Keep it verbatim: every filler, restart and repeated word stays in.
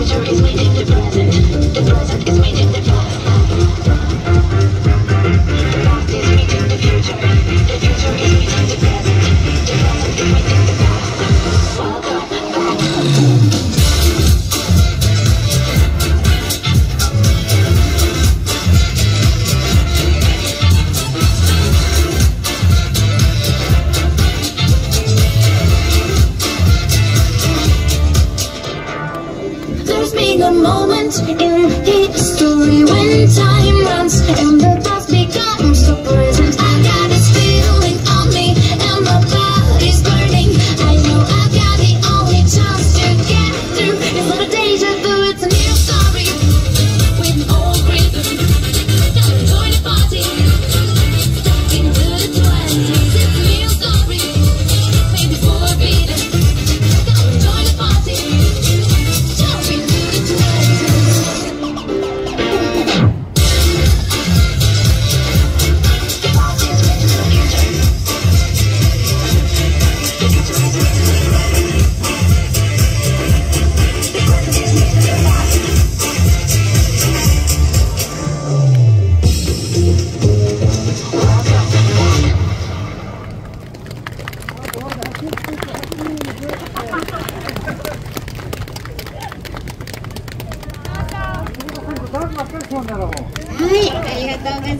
A moment in history when time runs and the past becomes the present. I got this feeling on me and my body's burning. I know I've got the only chance to get through. It's not a deja vu, it's a new story with old rhythm. Come join the party, into the twenties. It's a new story, maybe forbidden. Come join the party, jump into theはい、ありがとうございます。